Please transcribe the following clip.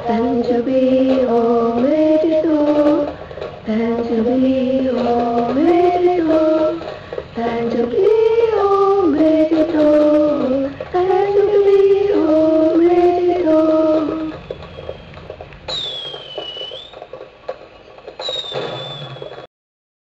誕生日おめでとう誕生日おめでとう誕生日